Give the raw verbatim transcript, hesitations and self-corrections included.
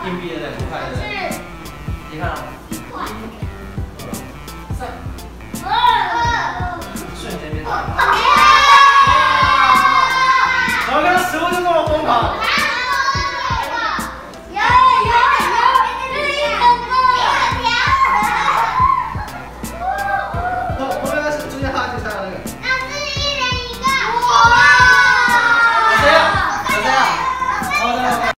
硬币对不对？不快对不对？你看哦。